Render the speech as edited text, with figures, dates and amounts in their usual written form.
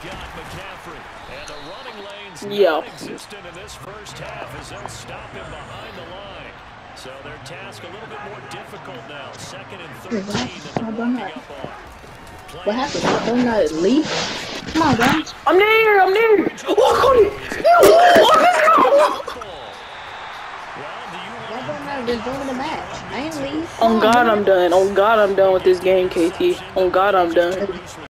Yeah. Non-existent in this first half as they'll stop him behind the line. So their task a little bit more difficult now. 2nd and 13 that they're walking up on. What happened? I don't know. Leave. Come on, guys. I'm near. I'm near. Oh, Cody. Just join the match. I ain't leave. On God, I'm done. On God, I'm done with this game, KT. On God, I'm done.